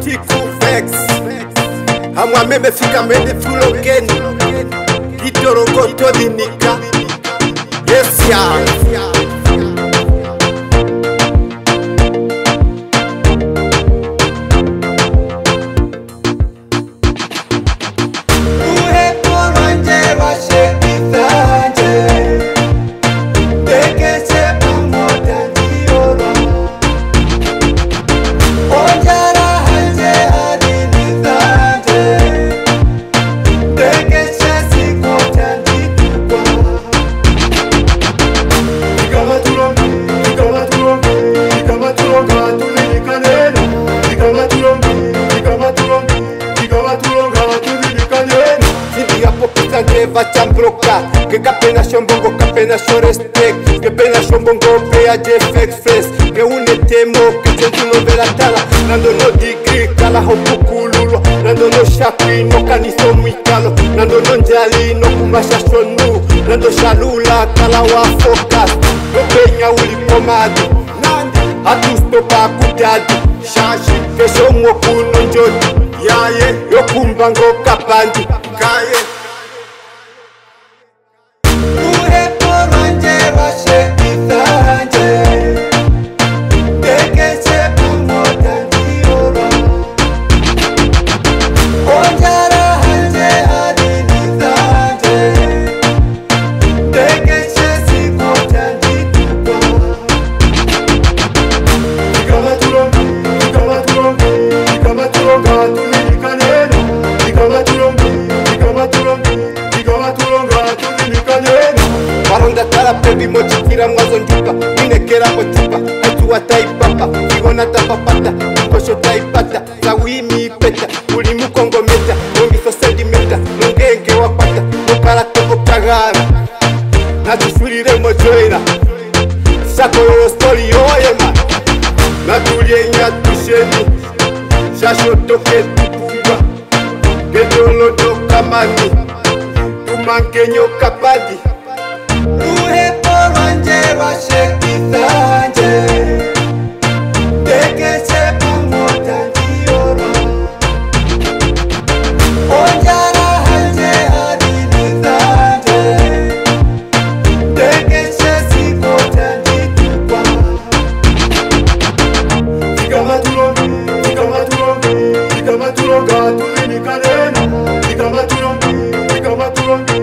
C2T Cuvax. Hamwa meme fika mende fulogeni Kitorogoto dinika. Yes ya. Vachambroka, que capena shombongo, capena shorestec, que pena shombongo, pea jefex fresh, que unetemo, que tentuno vela tala, nando no digri, kala hopukululu, nando no shapi, no caniso muikalo, nando no njali, no kumasha shonu, nando shalula, kala wa focus, no penya uli pomadi, hatusto pa kudadi, shashi, kesho mwokuno njodi, yaye, yokumbango kapandi, kaye. Baby mochikira mwazo njupa Minekera mochupa Haitua taipapa Igona tapapata Mkosho taipata Zawimi peta Ulimu kongo meta Nongiso sedimeta Nongenge wapata Nokara toko kagana Natushurire mojoira Sako yo story oye man Natulie nyatusheni Shasho toke tupunga Gedolo toka mani Tumankenyo kapadi Luhepo wanje washekithanje Tekese pamoja ndioro Onjara hanje adinithanje Tekese sikoja nditukwa Ikamatulonga tulinikanena Ikamatulonga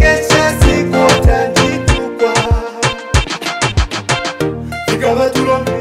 Come on,